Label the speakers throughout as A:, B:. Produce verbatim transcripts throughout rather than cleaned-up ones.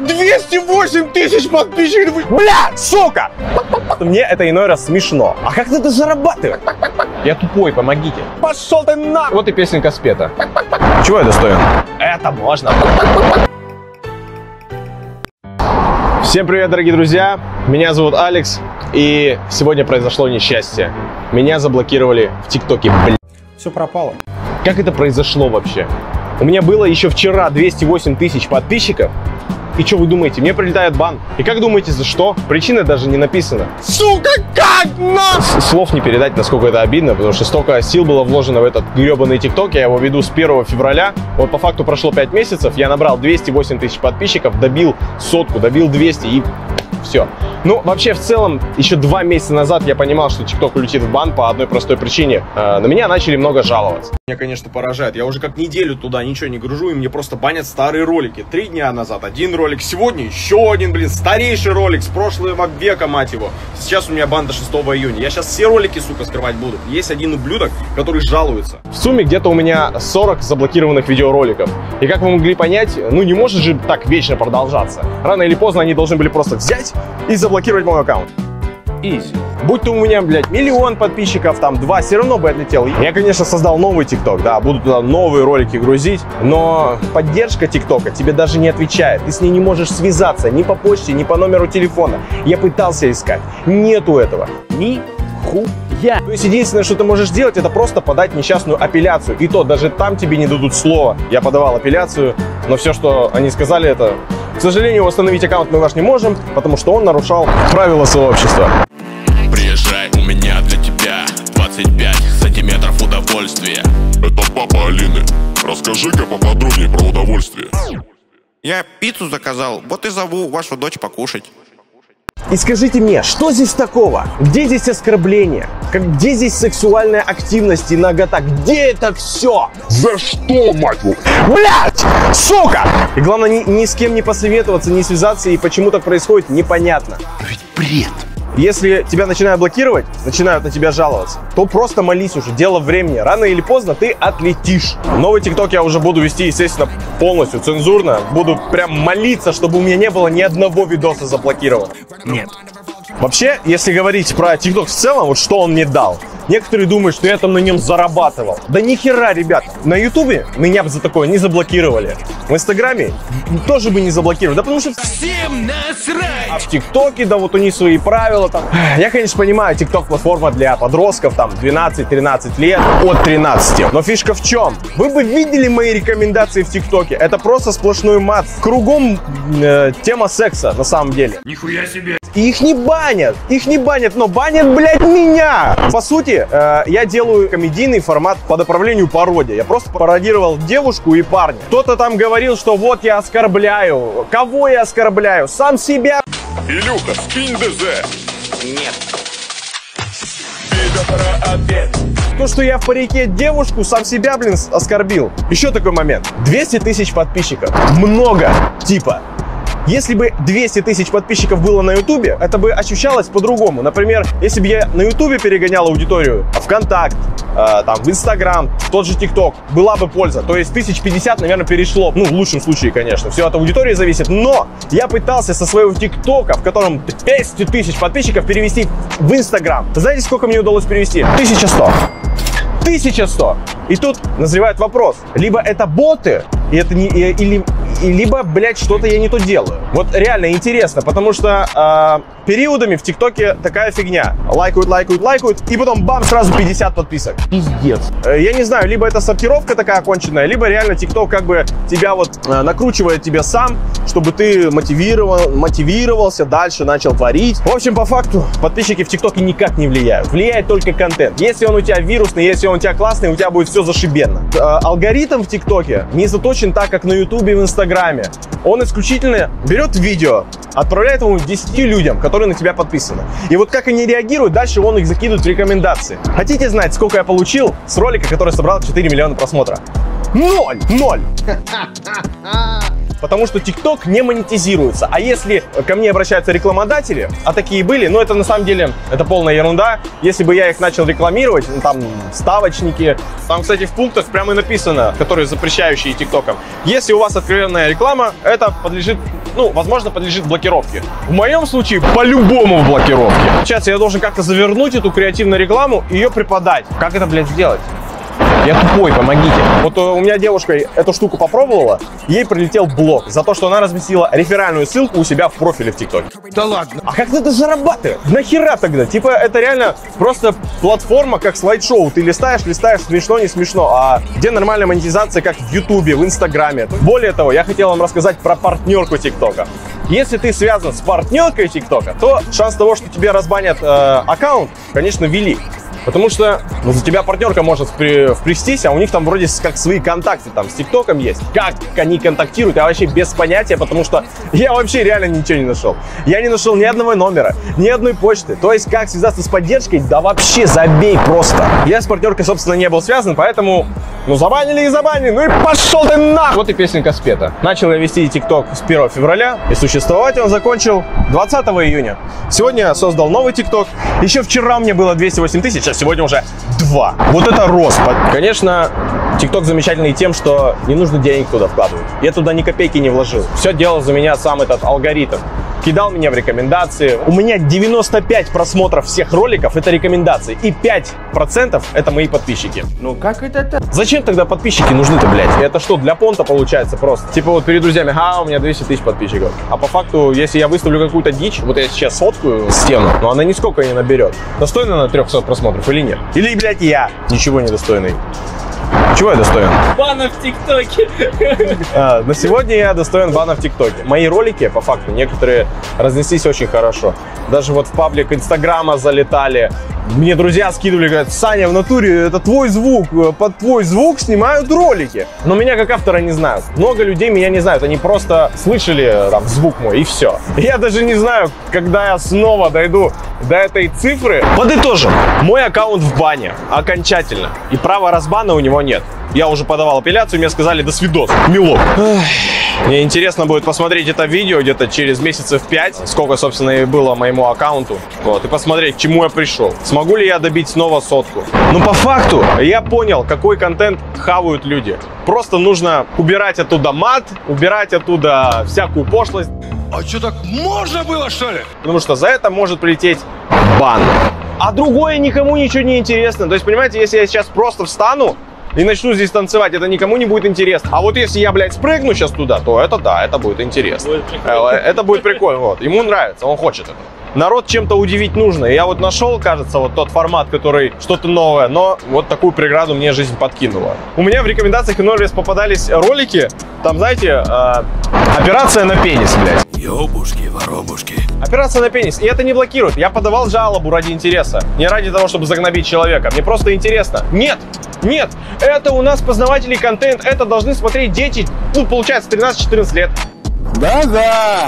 A: двести восемь тысяч подписчиков! Бля, сука! Мне это иной раз смешно. А как ты это зарабатываешь? Я тупой, помогите. Пошел ты на... Вот и песенка спета. Чего я достоин? Это можно. Всем привет, дорогие друзья. Меня зовут Алекс. И сегодня произошло несчастье. Меня заблокировали в ТикТоке. Бля. Все пропало. Как это произошло вообще? У меня было еще вчера двести восемь тысяч подписчиков. И что вы думаете? Мне прилетает бан. И как думаете, за что? Причина даже не написана. Сука, как на... Слов не передать, насколько это обидно, потому что столько сил было вложено в этот гребаный ТикТок. Я его веду с первого февраля. Вот по факту прошло пять месяцев. Я набрал двести восемь тысяч подписчиков, добил сотку, добил двести и... все. Ну, вообще, в целом, еще два месяца назад я понимал, что ТикТок улетит в бан по одной простой причине. Э, на меня начали много жаловаться. Меня, конечно, поражает. Я уже как неделю туда ничего не гружу, и мне просто банят старые ролики. Три дня назад один ролик, сегодня еще один, блин, старейший ролик с прошлого века, мать его. Сейчас у меня бан до шестого июня. Я сейчас все ролики, сука, скрывать буду. Есть один ублюдок, который жалуется. В сумме где-то у меня сорок заблокированных видеороликов. И как вы могли понять, ну не может же так вечно продолжаться. Рано или поздно они должны были просто взять и заблокировать мой аккаунт. Изи. Будь то у меня, блядь, миллион подписчиков, там, два, все равно бы отлетел. Я, конечно, создал новый ТикТок, да, буду туда новые ролики грузить, но поддержка ТикТока тебе даже не отвечает. Ты с ней не можешь связаться ни по почте, ни по номеру телефона. Я пытался искать. Нету этого. Ни хуя. То есть единственное, что ты можешь сделать, это просто подать несчастную апелляцию. И то, даже там тебе не дадут слова. Я подавал апелляцию, но все, что они сказали, это... К сожалению, восстановить аккаунт мы ваш не можем, потому что он нарушал правила сообщества.
B: Приезжай, у меня для тебя двадцать пять сантиметров удовольствия.
C: Это папа Алины. Расскажи-ка поподробнее про удовольствие.
D: Я пиццу заказал, вот и зову вашу дочь покушать.
A: И скажите мне, что здесь такого? Где здесь оскорбление? Как, где здесь сексуальная активность и нагота? Где это все?
C: За что, мать его?
A: Блять! Сука! И главное, ни, ни с кем не посоветоваться, не связаться, и почему так происходит, непонятно.
D: Но ведь бред.
A: Если тебя начинают блокировать, начинают на тебя жаловаться, то просто молись уже, дело времени. Рано или поздно ты отлетишь. Новый ТикТок я уже буду вести, естественно, полностью цензурно. Буду прям молиться, чтобы у меня не было ни одного видоса заблокирован.
D: Нет.
A: Вообще, если говорить про ТикТок в целом, вот что он мне дал. Некоторые думают, что я там на нем зарабатывал. Да ни хера, ребят. На Ютубе меня бы за такое не заблокировали. В Инстаграме тоже бы не заблокировали. Да потому что всем насрать. А в ТикТоке, да вот у них свои правила там. Я, конечно, понимаю, ТикТок платформа для подростков, там двенадцать-тринадцать лет, от тринадцати. Но фишка в чем? Вы бы видели мои рекомендации в ТикТоке. Это просто сплошной мат. Кругом э, тема секса, на самом деле.
D: Нихуя себе.
A: И их не банят, их не банят, но банят, блядь, меня. По сути, э, я делаю комедийный формат по направлению пародия. Я просто пародировал девушку и парня. Кто-то там говорил, что вот я оскорбляю. Кого я оскорбляю? Сам себя.
C: Илюха, скинь ДЗ.
D: Нет.
A: То, что я в парике девушку, сам себя, блин, оскорбил. Еще такой момент. двести тысяч подписчиков. Много. Типа. Если бы двести тысяч подписчиков было на Ютубе, это бы ощущалось по-другому. Например, если бы я на Ютубе перегонял аудиторию в ВКонтакт, э, там, в Инстаграм, в тот же ТикТок, была бы польза. То есть тысяч пятьдесят, наверное, перешло. Ну, в лучшем случае, конечно. Все от аудитории зависит. Но я пытался со своего ТикТока, в котором двести тысяч подписчиков, перевести в Инстаграм. Знаете, сколько мне удалось перевести? тысяча сто. тысяча сто. И тут назревает вопрос. Либо это боты, и это не, и, или, и, либо, блядь, что-то я не то делаю. Вот реально интересно, потому что э, периодами в ТикТоке такая фигня. Лайкают, лайкают, лайкают, и потом бам, сразу пятьдесят подписок. Пиздец. Э, я не знаю, либо это сортировка такая оконченная, либо реально ТикТок как бы тебя вот э, накручивает тебя сам, чтобы ты мотивировал, мотивировался, дальше начал творить. В общем, по факту, подписчики в ТикТоке никак не влияют. Влияет только контент. Если он у тебя вирусный, если он у тебя классный, у тебя будет все зашибенно. Э, алгоритм в ТикТоке не заточен так, как на Ютубе и в Инстаграме. Он исключительно берет видео, отправляет его десяти людям, которые на тебя подписаны. И вот как они реагируют, дальше он их закидывает в рекомендации. Хотите знать, сколько я получил с ролика, который собрал четыре миллиона просмотров? Ноль! Ноль! Потому что ТикТок не монетизируется. А если ко мне обращаются рекламодатели, а такие были, но это на самом деле, это полная ерунда. Если бы я их начал рекламировать, ну, там ставочники, там, кстати, в пунктах прямо и написано, которые запрещающие ТикТоком. Если у вас откровенная реклама, это подлежит ну, возможно, подлежит блокировке. В моем случае, по-любому в блокировке. Сейчас я должен как-то завернуть эту креативную рекламу и ее преподать. Как это, блядь, сделать? Я тупой, помогите. Вот у меня девушка эту штуку попробовала, ей прилетел блок за то, что она разместила реферальную ссылку у себя в профиле в ТикТоке.
D: Да ладно.
A: А как ты это зарабатываешь? Нахера тогда? Типа, это реально просто платформа, как слайд-шоу. Ты листаешь, листаешь, смешно, не смешно. А где нормальная монетизация, как в Ютубе, в Инстаграме? Более того, я хотел вам рассказать про партнерку ТикТока. Если ты связан с партнеркой ТикТока, то шанс того, что тебе разбанят э, аккаунт, конечно, велик. Потому что ну, за тебя партнерка может впри, впрестись, а у них там вроде как свои контакты там с ТикТоком есть. Как они контактируют, я вообще без понятия, потому что я вообще реально ничего не нашел. Я не нашел ни одного номера, ни одной почты. То есть как связаться с поддержкой, да вообще забей просто. Я с партнеркой, собственно, не был связан, поэтому ну забанили и забанили, ну и пошел ты нахуй. Вот и песенка спета. Начал я вести ТикТок с первого февраля, и существовать он закончил двадцатого июня. Сегодня я создал новый ТикТок. Еще вчера мне было двести восемь тысяч, а сегодня уже два. Вот это рост. Конечно, ТикТок замечательный тем, что не нужно денег туда вкладывать. Я туда ни копейки не вложил. Все делал за меня сам этот алгоритм. Кидал меня в рекомендации. У меня девяносто пять просмотров всех роликов это рекомендации. И пять процентов это мои подписчики.
D: Ну как это-то?
A: Зачем тогда подписчики нужны-то, блядь? Это что, для понта получается просто? Типа вот перед друзьями, ха, у меня двести тысяч подписчиков. А по факту, если я выставлю какую-то дичь, вот я сейчас соткаю стену, но она нисколько не наберет. Достойна на трехсот просмотров или нет? Или, блядь, я ничего не достойный? Чего я достоин?
E: Бана в ТикТоке.
A: А, на сегодня я достоин бана в ТикТоке. Мои ролики, по факту, некоторые разнеслись очень хорошо. Даже вот в паблик Инстаграма залетали. Мне друзья скидывали, говорят, Саня, в натуре это твой звук, под твой звук снимают ролики. Но меня как автора не знают. Много людей меня не знают, они просто слышали там звук мой и все. Я даже не знаю, когда я снова дойду до этой цифры. Подытожим, мой аккаунт в бане окончательно. И права разбана у него нет. Я уже подавал апелляцию, мне сказали, до свидос, милок. Мне интересно будет посмотреть это видео где-то через месяцев пять, сколько, собственно, и было моему аккаунту. Вот, и посмотреть, к чему я пришел. Смогу ли я добить снова сотку? Ну, по факту, я понял, какой контент хавают люди. Просто нужно убирать оттуда мат, убирать оттуда всякую пошлость.
D: А что, так можно было, что ли?
A: Потому что за это может прилететь бан. А другое никому ничего не интересно. То есть, понимаете, если я сейчас просто встану и начну здесь танцевать, это никому не будет интересно. А вот если я, блядь, спрыгну сейчас туда, то это да, это будет интересно. Будет это будет прикольно. Вот. Ему нравится, он хочет это. Народ чем-то удивить нужно. И я вот нашел, кажется, вот тот формат, который что-то новое, но вот такую преграду мне жизнь подкинула. У меня в рекомендациях иной раз попадались ролики, там, знаете, э, операция на пенис, блядь.
B: Ёбушки, воробушки.
A: Операция на пенис. И это не блокирует. Я подавал жалобу ради интереса. Не ради того, чтобы загнобить человека. Мне просто интересно. Нет! Нет! Это у нас познавательный контент. Это должны смотреть дети, ну, получается, тринадцать-четырнадцать лет. Да-да!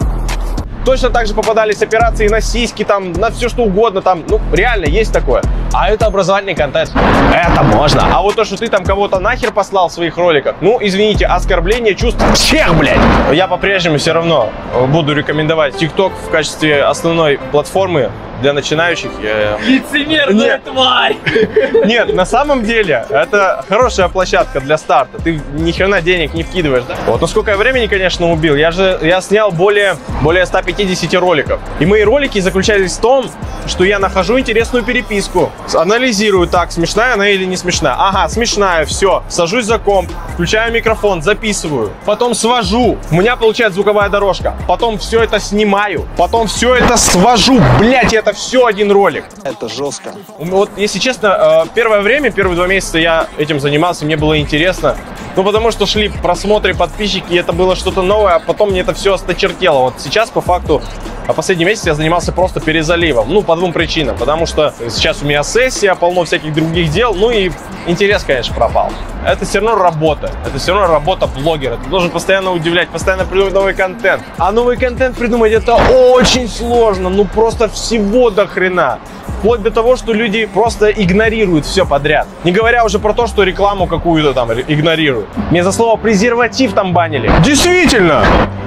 A: Точно так же попадались операции на сиськи, там, на все что угодно, там, ну, реально есть такое. А это образовательный контент. Это можно. А вот то, что ты там кого-то нахер послал в своих роликах, ну, извините, оскорбление чувств всех, блядь. Я по-прежнему все равно буду рекомендовать ТикТок в качестве основной платформы для начинающих.
E: Лицемерная тварь!
A: Нет, на самом деле, это хорошая площадка для старта. Ты ни хрена денег не вкидываешь, да? Вот, ну сколько я времени, конечно, убил. Я же, я снял более, более ста пятидесяти роликов. И мои ролики заключались в том, что я нахожу интересную переписку, анализирую, так, смешная она или не смешная. Ага, смешная, все. Сажусь за комп, включаю микрофон, записываю. Потом свожу. У меня получается звуковая дорожка. Потом все это снимаю. Потом все это свожу. Блять, это все один ролик.
F: Это жестко.
A: Вот, если честно, первое время, первые два месяца я этим занимался, мне было интересно. Ну, потому что шли просмотры, подписчики, и это было что-то новое, а потом мне это все осточертело. Вот сейчас, по факту, а последний месяц я занимался просто перезаливом. Ну, по двум причинам. Потому что сейчас у меня сессия, полно всяких других дел. Ну и интерес, конечно, пропал. Это все равно работа. Это все равно работа блогера. Ты должен постоянно удивлять, постоянно придумать новый контент. А новый контент придумать это очень сложно. Ну, просто всего до хрена. Вплоть до того, что люди просто игнорируют все подряд. Не говоря уже про то, что рекламу какую-то там игнорируют. Мне за слово презерватив там банили. Действительно!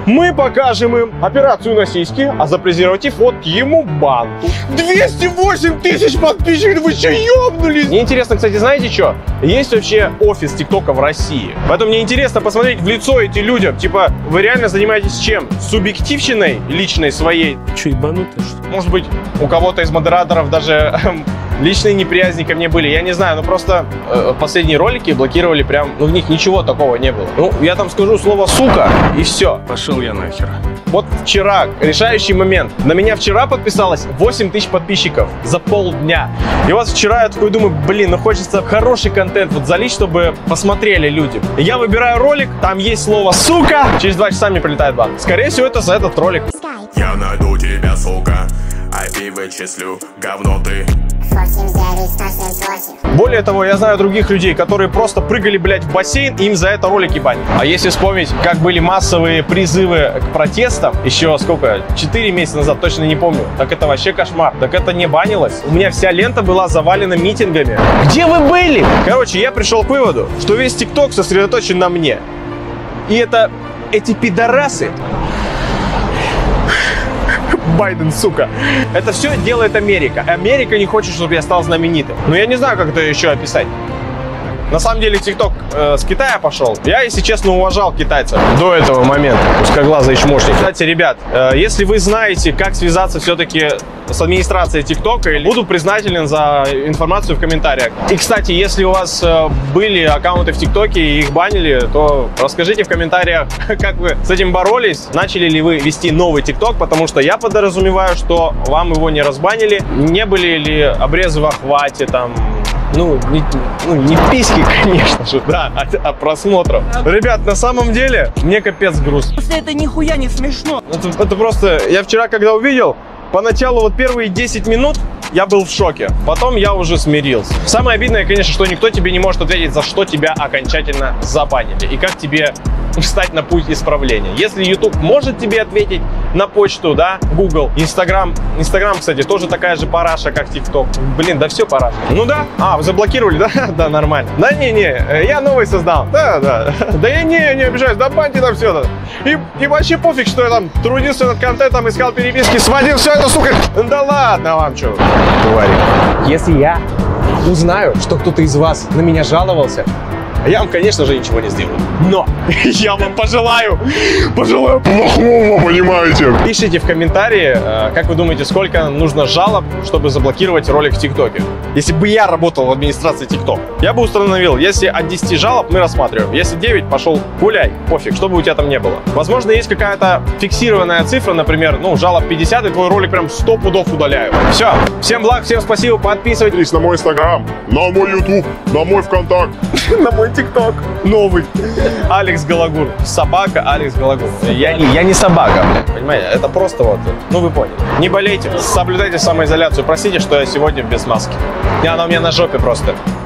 A: Мы покажем им операцию на сиськи, а за презерватив фотки ему банту. двести восемь тысяч подписчиков, вы что, ёбнулись? Мне интересно, кстати, знаете что? Есть вообще офис ТикТока в России. Поэтому мне интересно посмотреть в лицо этим людям. Типа, вы реально занимаетесь чем? Субъективщиной личной своей?
E: Че, ебанутый, что ли?
A: Может быть, у кого-то из модераторов даже личные неприязни ко мне были. Я не знаю, но просто э, последние ролики блокировали прям, ну в них ничего такого не было. Ну, я там скажу слово «сука» и все.
E: Пошел я нахер.
A: Вот вчера, решающий момент. На меня вчера подписалось восемь тысяч подписчиков за полдня. И вот вчера я такой думаю, блин, ну хочется хороший контент вот залить, чтобы посмотрели люди. И я выбираю ролик, там есть слово «сука». Через два часа мне прилетает бан. Скорее всего, это за этот ролик.
B: Я найду тебя, сука, ай пи вычислю, говно ты.
A: Более того, я знаю других людей, которые просто прыгали, блядь, в бассейн, и им за это ролики банят. А если вспомнить, как были массовые призывы к протестам, еще сколько, четыре месяца назад, точно не помню, так это вообще кошмар. Так это не банилось. У меня вся лента была завалена митингами. Где вы были? Короче, я пришел к выводу, что весь ТикТок сосредоточен на мне. И это эти пидорасы... Байден, сука. Это все делает Америка. Америка не хочет, чтобы я стал знаменитым. Но я не знаю, как это еще описать. На самом деле, ТикТок э, с Китая пошел. Я, если честно, уважал китайцев до этого момента. Узкоглазый чмошник. Кстати, ребят, э, если вы знаете, как связаться все-таки с администрацией ТикТока, буду признателен за информацию в комментариях. И, кстати, если у вас э, были аккаунты в ТикТоке и их банили, то расскажите в комментариях, как вы с этим боролись. Начали ли вы вести новый ТикТок, потому что я подразумеваю, что вам его не разбанили. Не были ли обрезы в охвате, там... Ну не, ну, не письки, конечно же, да, а, а просмотров. Ребят, на самом деле, мне капец грустно.
E: Это нихуя не смешно.
A: Это, это просто, я вчера, когда увидел, поначалу вот первые десять минут я был в шоке. Потом я уже смирился. Самое обидное, конечно, что никто тебе не может ответить, за что тебя окончательно забанили. И как тебе встать на путь исправления. Если YouTube может тебе ответить на почту, да, Google, Instagram. Instagram, кстати, тоже такая же параша, как TikTok. Блин, да все параша. Ну да. А, вы заблокировали, да? Да, нормально. Да не-не, я новый создал. Да, да. Да я не, не обижаюсь, да баньте там все это. И, и вообще пофиг, что я там трудился над контентом, искал переписки, сводил все это, сука. Да ладно вам, что говорит. Если я узнаю, что кто-то из вас на меня жаловался, я вам, конечно же, ничего не сделаю. Но я вам пожелаю, пожелаю
C: Плохого, понимаете?
A: Пишите в комментарии, как вы думаете, сколько нужно жалоб, чтобы заблокировать ролик в ТикТоке. Если бы я работал в администрации ТикТок, я бы установил, если от десяти жалоб мы рассматриваем. Если девять, пошел гуляй, пофиг, что бы у тебя там не было. Возможно, есть какая-то фиксированная цифра, например, ну, жалоб пятьдесят, и твой ролик прям сто пудов удаляю. Все, всем благ, всем спасибо, подписывайтесь
C: На мой Инстаграм, на мой Ютуб, на мой ВКонтакт,
A: на мой ТикТок новый. Алекс Галагур. Собака Алекс Галагур. Я не, я не собака, блядь, понимаете? Это просто вот, ну вы поняли. Не болейте, соблюдайте самоизоляцию. Простите, что я сегодня без маски. Она у меня на жопе просто.